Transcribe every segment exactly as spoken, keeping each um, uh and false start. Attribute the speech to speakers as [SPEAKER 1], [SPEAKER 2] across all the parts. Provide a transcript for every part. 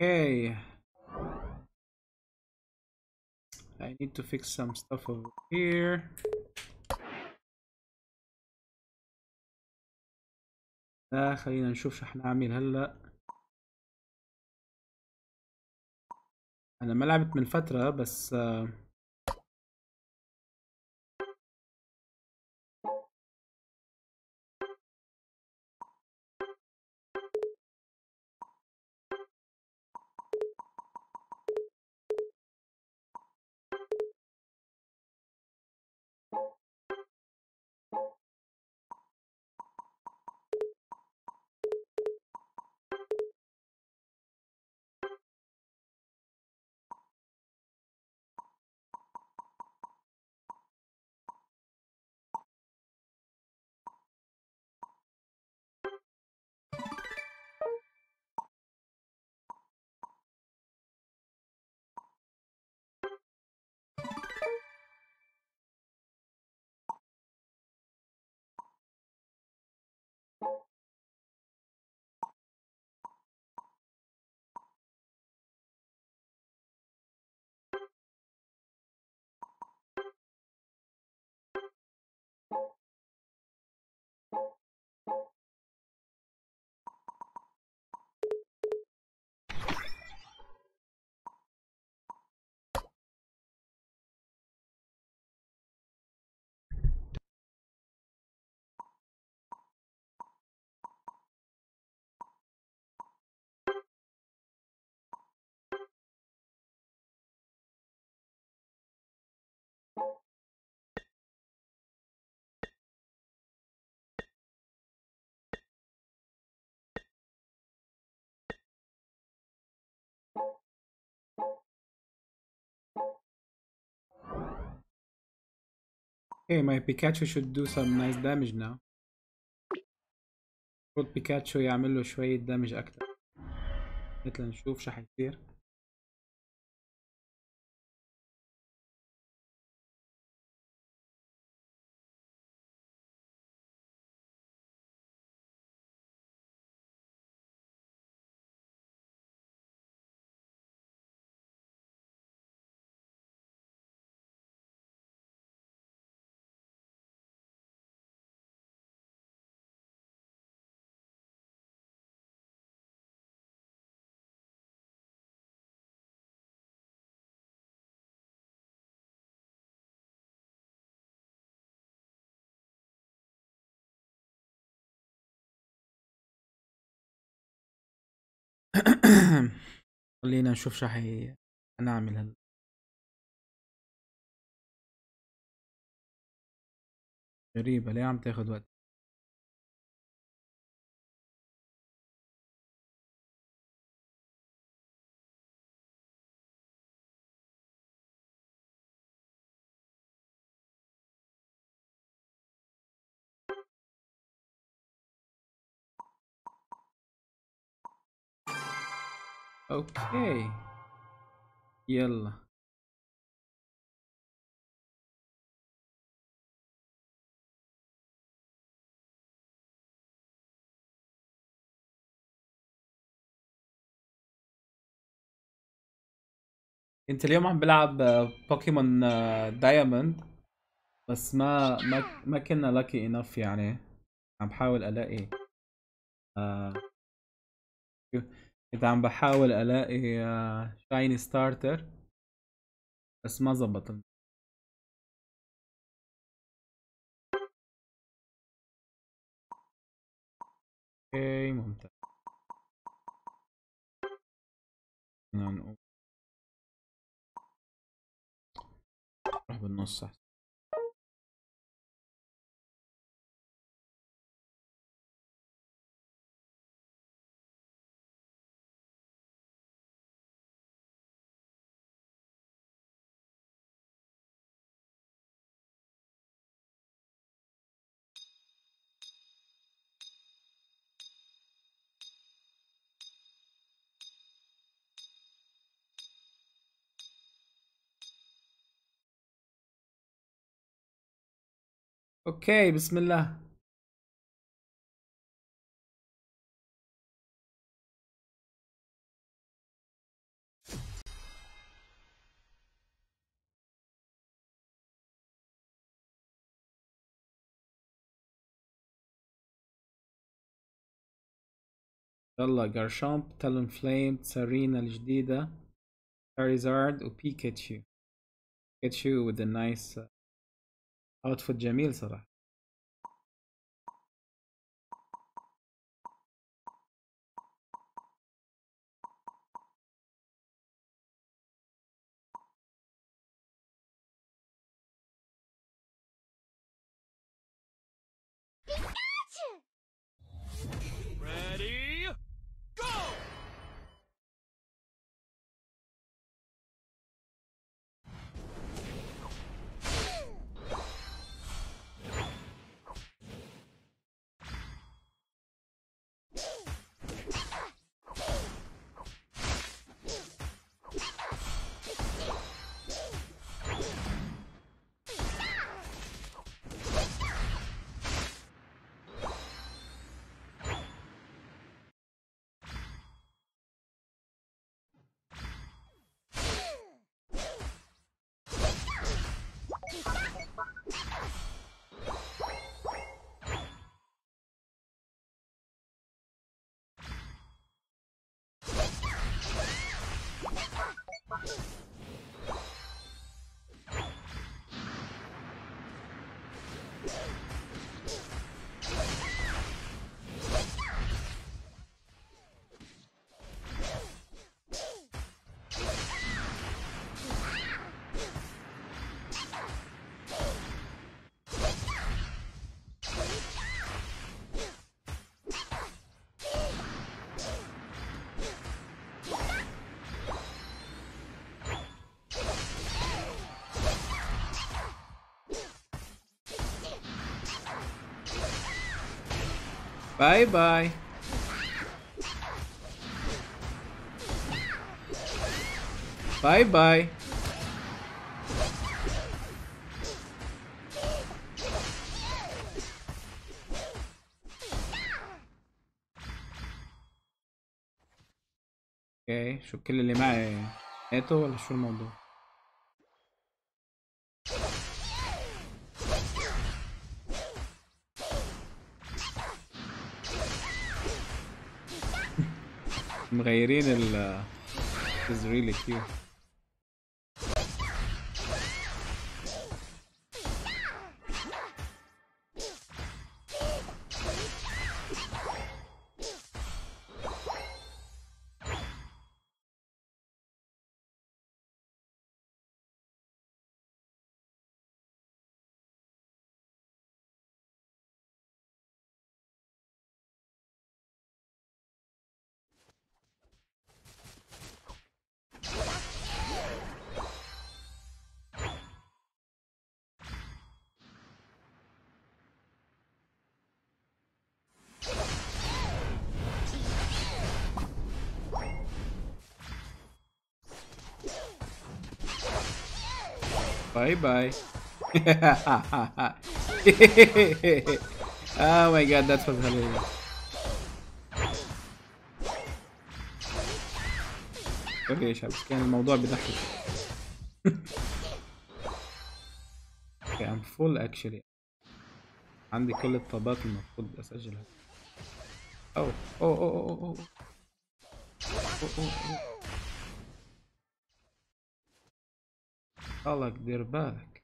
[SPEAKER 1] Okay, I need to fix some stuff over here. آه خلينا نشوف شو حنعمل هلا. انا ما لعبت من فترة بس آه okay, my Pikachu should do some nice damage now. المفروض بيكاتشو يعمل له شوية دامج أكتر. مثل نشوف شو حيصير. خلينا نشوف شو حي نعمل هلا. غريبة ليه عم تاخد وقت؟ اوكي يلا. انت اليوم عم بلعب بوكيمون دايموند بس ما ما ما كنا لاكي انف يعني. عم بحاول الاقي آه كنت عم بحاول الاقي شايني ستارتر بس ما زبط. اوكي ممتاز. بدنا نقوم نروح بالنص احسن. اوكي بسم الله. يلا جارشامب، تالون فليم، سارينا الجديدة، شاريزارد وبيكاتشو. بيكاتشو with a nice outfit جميل صراحة.
[SPEAKER 2] Ready, go!
[SPEAKER 1] باي باي. باي باي. اوكي، شو كل اللي معي ماتوا ولا شو الموضوع؟ مغيرين ال is really cute. Bye bye. Oh my god, that was hilarious. سوري يا شباب، كان الموضوع بيضحك. Okay, I'm full actually. عندي كل الطابات المفروض اسجلها. اوه اوه اوه اوه اوه اوه اوه. خلك دير بالك.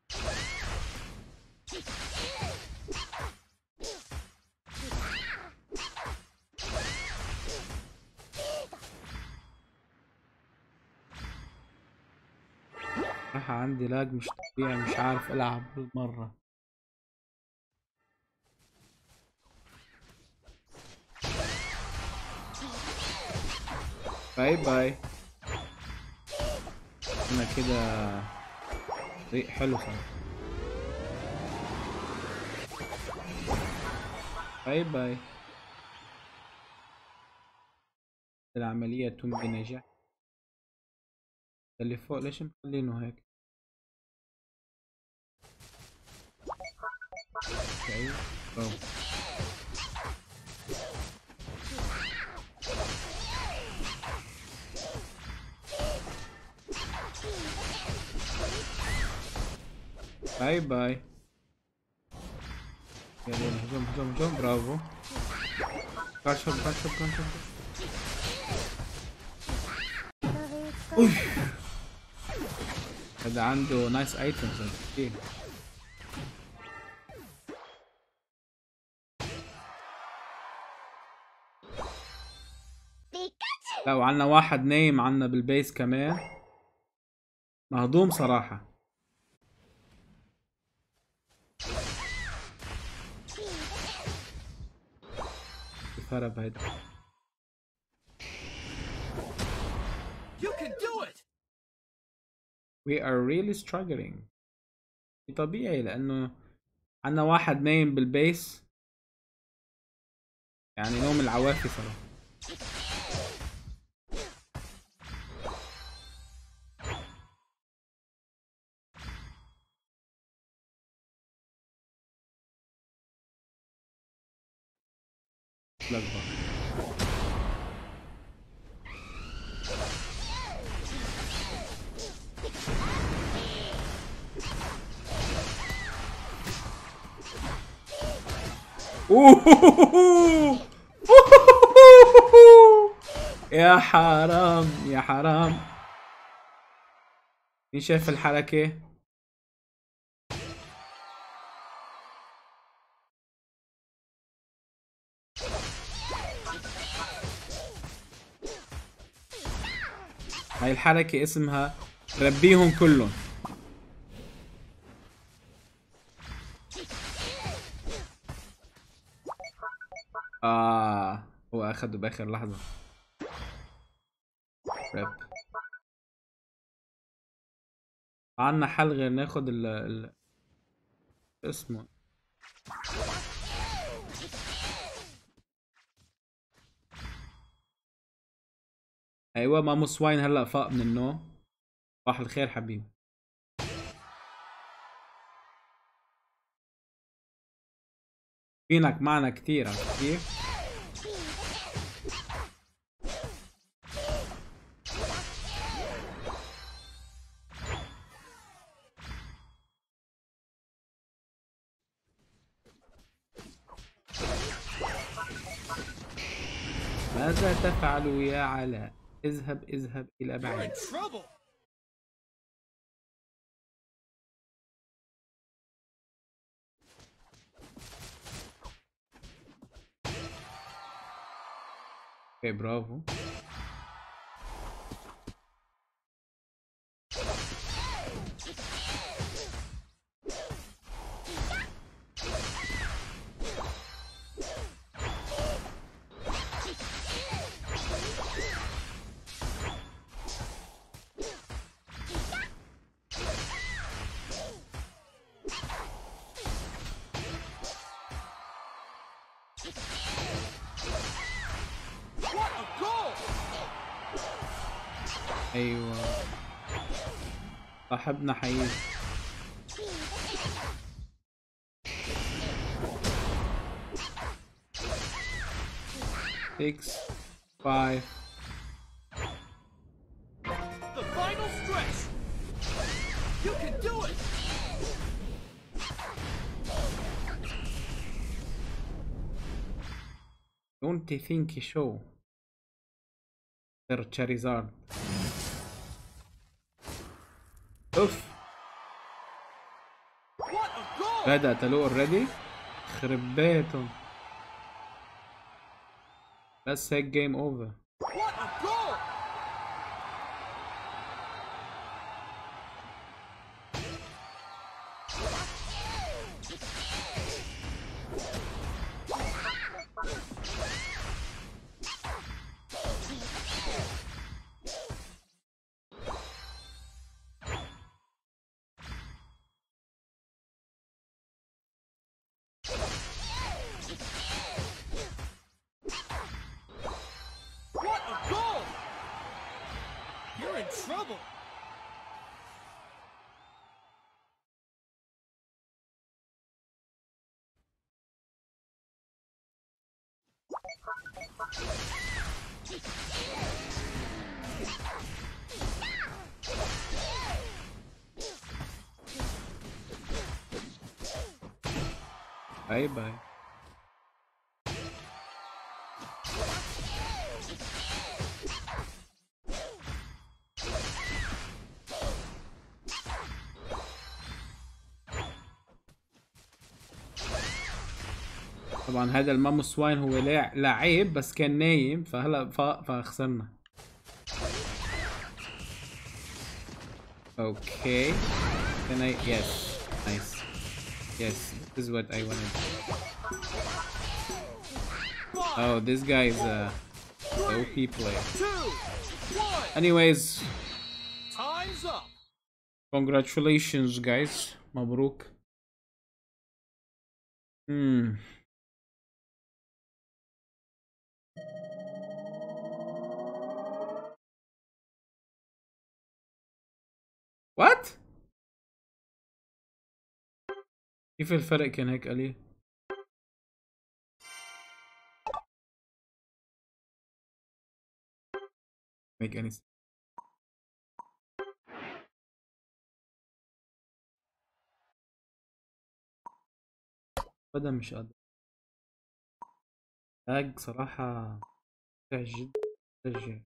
[SPEAKER 1] راح عندي لاج مش طبيعي، مش عارف العب بالمرة. باي باي. انا كده طريق حلو صراحة. باي باي. العملية تم بنجاح. اللي فوق ليش مخلينه هيك؟ اوكي. أوه. باي باي. يلا هجوم هجوم هجوم. برافو. كاشر كاشر كاشر. اوف هذا عنده نايس ايتمز كثير. لو عنا واحد نايم عنا بالبيس كمان مهضوم صراحة. كيف هرب هيدا؟
[SPEAKER 2] You can do it.
[SPEAKER 1] We are really struggling. طبيعي لأنه عنا واحد نايم بالبيس، يعني نوم العوافي صراحة. لقبة. يا حرام يا حرام. مين شايف الحركة؟ هاي الحركة اسمها ربيهم كلهم. آه هو أخده بآخر لحظة. رب. عنا حل غير ناخد ال ال اسمه. أيوة مامو سواين هلأ فاق من النوم. صباح الخير حبيبي. فينك معنا كتير عرفت كيف؟ ماذا تفعل يا علاء؟ اذهب اذهب إلى
[SPEAKER 2] You're
[SPEAKER 1] بعيد.
[SPEAKER 2] in trouble.
[SPEAKER 1] اوكي برافو.
[SPEAKER 2] What a goal!
[SPEAKER 1] ايوه صاحبنا حقيقي. six five.
[SPEAKER 2] The final stretch. You can do it.
[SPEAKER 1] Don't think so. Sir Charizard. اوف
[SPEAKER 2] What a goal!
[SPEAKER 1] بدأ قتلوه اوريدي. خرب بيتهم. بس هيك جيم اوفر.
[SPEAKER 2] What a goal! What a goal! You're in trouble.
[SPEAKER 1] باي باي. طبعا هذا الماموس واين هو لاع- لعيب بس كان نايم فهلا فاق فخسرنا. اوكي. Can I yes nice yes this is what I wanted. Oh this guy is a O P player.
[SPEAKER 2] Two, one.
[SPEAKER 1] Anyways
[SPEAKER 2] Time's up.
[SPEAKER 1] congratulations guys مبروك. Hmm. What؟ كيف الفرق كان هيك قليل؟ make any sense. ابدا مش قادر. لاج صراحة مزعج جدا مزعج.